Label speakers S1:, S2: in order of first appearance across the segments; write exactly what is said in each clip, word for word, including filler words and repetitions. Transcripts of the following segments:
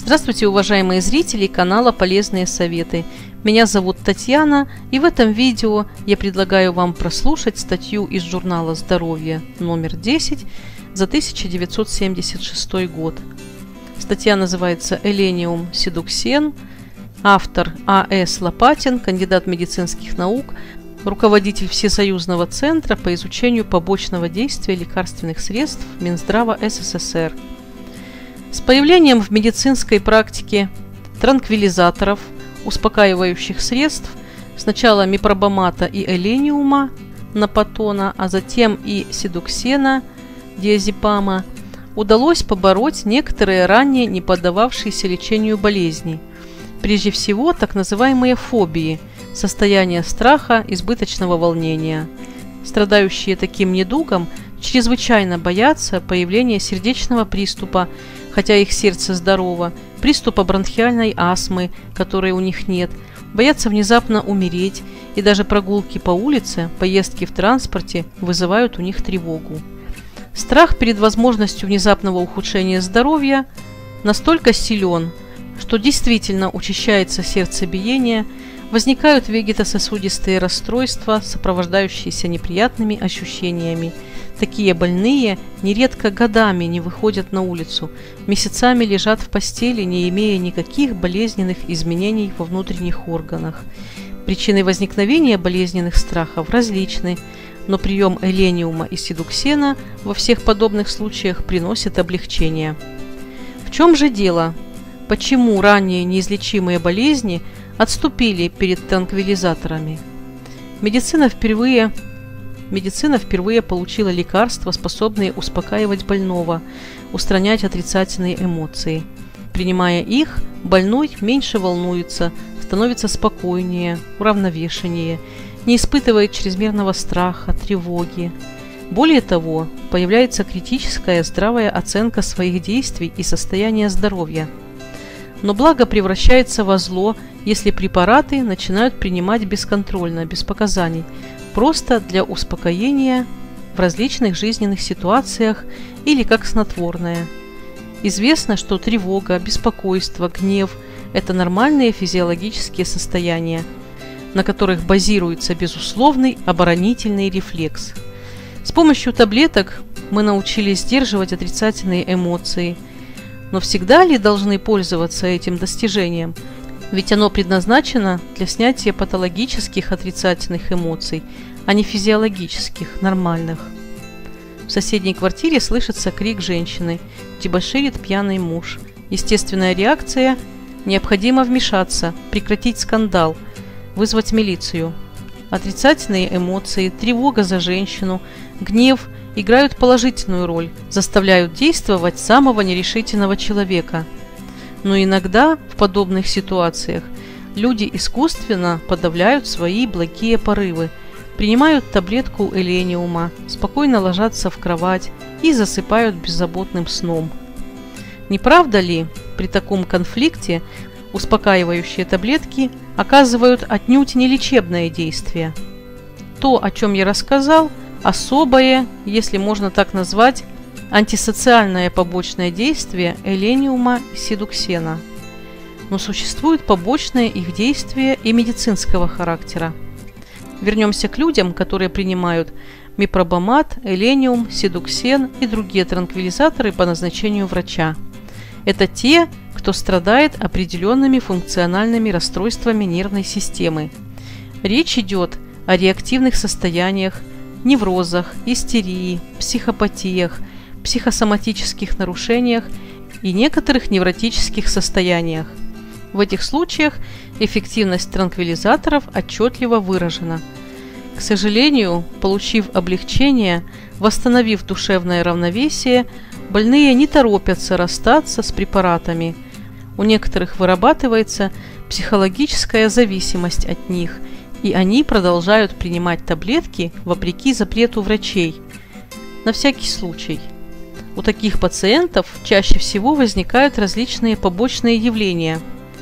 S1: Здравствуйте, уважаемые зрители канала Полезные советы. Меня зовут Татьяна, и в этом видео я предлагаю вам прослушать статью из журнала «Здоровье» номер десять за тысяча девятьсот семьдесят шестой год. Статья называется «Элениум седуксен». Автор А С Лопатин, кандидат медицинских наук, руководитель Всесоюзного центра по изучению побочного действия лекарственных средств Минздрава Эс Эс Эс Эр. С появлением в медицинской практике транквилизаторов, успокаивающих средств, сначала мипробамата и элениума, напатона, а затем и седуксена, диазепама, удалось побороть некоторые ранее не поддававшиеся лечению болезни. Прежде всего, так называемые фобии, состояние страха, избыточного волнения. Страдающие таким недугом чрезвычайно боятся появления сердечного приступа, хотя их сердце здорово, приступа бронхиальной астмы, которой у них нет, боятся внезапно умереть, и даже прогулки по улице, поездки в транспорте вызывают у них тревогу. Страх перед возможностью внезапного ухудшения здоровья настолько силен, что действительно учащается сердцебиение, возникают вегетососудистые расстройства, сопровождающиеся неприятными ощущениями. Такие больные нередко годами не выходят на улицу, месяцами лежат в постели, не имея никаких болезненных изменений во внутренних органах. Причины возникновения болезненных страхов различны, но прием элениума и седуксена во всех подобных случаях приносит облегчение. В чем же дело? Почему ранее неизлечимые болезни отступили перед транквилизаторами? Медицина впервые, медицина впервые получила лекарства, способные успокаивать больного, устранять отрицательные эмоции. Принимая их, больной меньше волнуется, становится спокойнее, уравновешеннее, не испытывает чрезмерного страха, тревоги. Более того, появляется критическая здравая оценка своих действий и состояния здоровья. Но благо превращается во зло, если препараты начинают принимать бесконтрольно, без показаний, просто для успокоения в различных жизненных ситуациях или как снотворное. Известно, что тревога, беспокойство, гнев – это нормальные физиологические состояния, на которых базируется безусловный оборонительный рефлекс. С помощью таблеток мы научились сдерживать отрицательные эмоции. Но всегда ли должны пользоваться этим достижением? Ведь оно предназначено для снятия патологических отрицательных эмоций, а не физиологических, нормальных. В соседней квартире слышится крик женщины, дебоширит пьяный муж. Естественная реакция – необходимо вмешаться, прекратить скандал, вызвать милицию. Отрицательные эмоции, тревога за женщину, гнев – играют положительную роль, заставляют действовать самого нерешительного человека. Но иногда в подобных ситуациях люди искусственно подавляют свои благие порывы, принимают таблетку элениума, спокойно ложатся в кровать и засыпают беззаботным сном. Не правда ли, при таком конфликте успокаивающие таблетки оказывают отнюдь не лечебное действие? То, о чем я рассказал, особое, если можно так назвать, антисоциальное побочное действие элениума и седуксена. Но существует побочное их действие и медицинского характера. Вернемся к людям, которые принимают мипробамат, элениум, седуксен и другие транквилизаторы по назначению врача. Это те, кто страдает определенными функциональными расстройствами нервной системы. Речь идет о реактивных состояниях, неврозах, истерии, психопатиях, психосоматических нарушениях и некоторых невротических состояниях. В этих случаях эффективность транквилизаторов отчетливо выражена. К сожалению, получив облегчение, восстановив душевное равновесие, больные не торопятся расстаться с препаратами. У некоторых вырабатывается психологическая зависимость от них, и они продолжают принимать таблетки вопреки запрету врачей. На всякий случай. У таких пациентов чаще всего возникают различные побочные явления.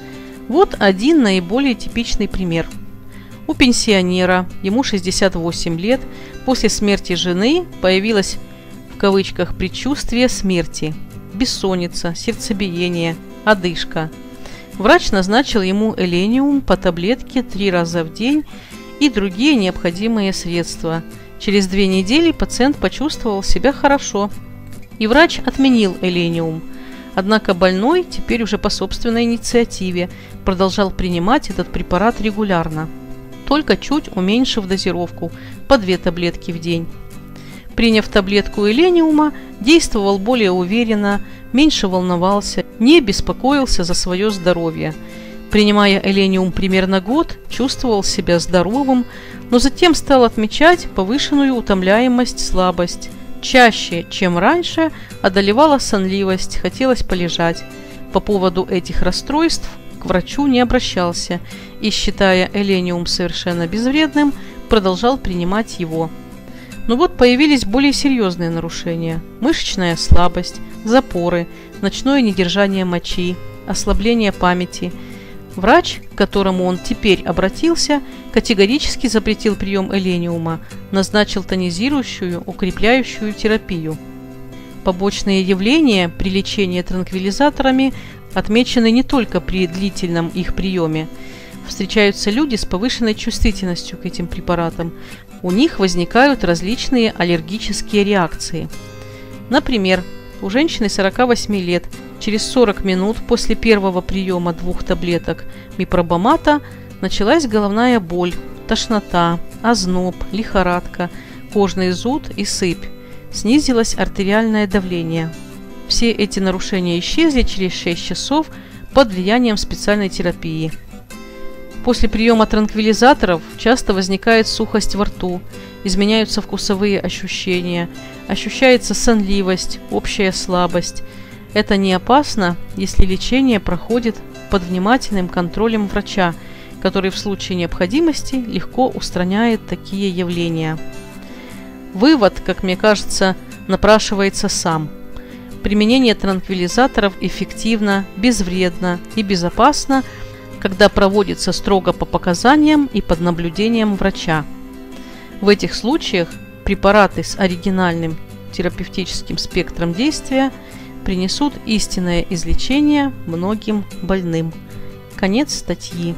S1: Вот один наиболее типичный пример. У пенсионера, ему шестьдесят восемь лет, после смерти жены появилось в кавычках предчувствие смерти, бессонница, сердцебиение, одышка. Врач назначил ему элениум по таблетке три раза в день и другие необходимые средства. Через две недели пациент почувствовал себя хорошо, и врач отменил элениум. Однако больной, теперь уже по собственной инициативе, продолжал принимать этот препарат регулярно, только чуть уменьшив дозировку по две таблетки в день. Приняв таблетку элениума, действовал более уверенно, меньше волновался, не беспокоился за свое здоровье. Принимая элениум примерно год, чувствовал себя здоровым, но затем стал отмечать повышенную утомляемость, слабость. Чаще, чем раньше, одолевала сонливость, хотелось полежать. По поводу этих расстройств к врачу не обращался и, считая элениум совершенно безвредным, продолжал принимать его. Но вот появились более серьезные нарушения: мышечная слабость, запоры, ночное недержание мочи, ослабление памяти. Врач, к которому он теперь обратился, категорически запретил прием элениума, назначил тонизирующую, укрепляющую терапию. Побочные явления при лечении транквилизаторами отмечены не только при длительном их приеме. Встречаются люди с повышенной чувствительностью к этим препаратам. У них возникают различные аллергические реакции. Например, у женщины сорока восьми лет через сорок минут после первого приема двух таблеток мипробамата началась головная боль, тошнота, озноб, лихорадка, кожный зуд и сыпь. Снизилось артериальное давление. Все эти нарушения исчезли через шесть часов под влиянием специальной терапии. После приема транквилизаторов часто возникает сухость во рту, изменяются вкусовые ощущения, ощущается сонливость, общая слабость. Это не опасно, если лечение проходит под внимательным контролем врача, который в случае необходимости легко устраняет такие явления. Вывод, как мне кажется, напрашивается сам. Применение транквилизаторов эффективно, безвредно и безопасно, когда проводится строго по показаниям и под наблюдением врача. В этих случаях препараты с оригинальным терапевтическим спектром действия принесут истинное излечение многим больным. Конец статьи.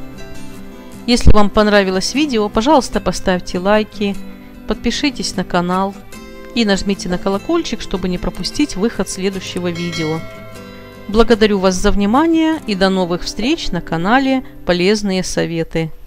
S1: Если вам понравилось видео, пожалуйста, поставьте лайки, подпишитесь на канал и нажмите на колокольчик, чтобы не пропустить выход следующего видео. Благодарю вас за внимание и до новых встреч на канале «Полезные советы».